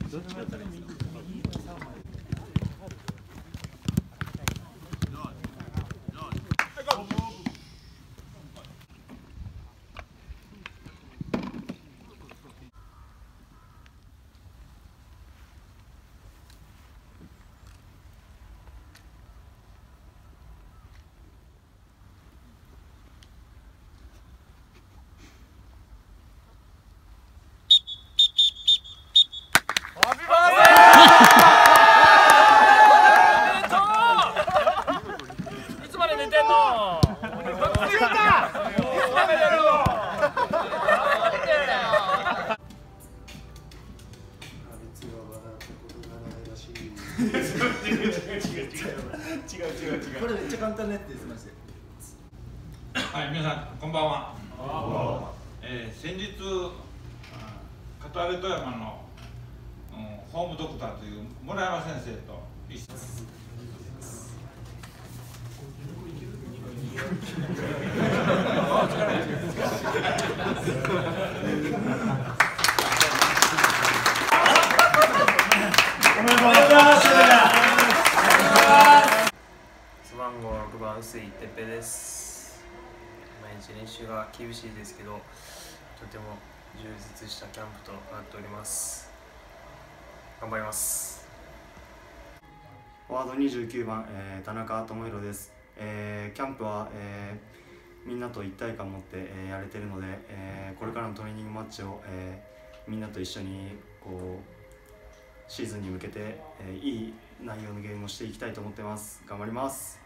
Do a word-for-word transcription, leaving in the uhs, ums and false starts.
どっちだったらいいですか。 違う違う違う違う違う。これめっちゃ簡単なやつですまして。 はい、皆さんこんばんは。えー、先日片荒富山の、うん、ホームドクターという村山先生と一緒におめでとうございます。 背番号ろくばん臼井哲平です。毎日練習が厳しいですけど、とても充実したキャンプとなっております。頑張ります。 フォワードにじゅうきゅうばん、えー、田中智弘です。えー、キャンプは、えー、みんなと一体感を持って、えー、やれてるので、えー、これからのトレーニングマッチを、えー、みんなと一緒にこうシーズンに向けて、えー、いい内容のゲームをしていきたいと思ってます。頑張ります。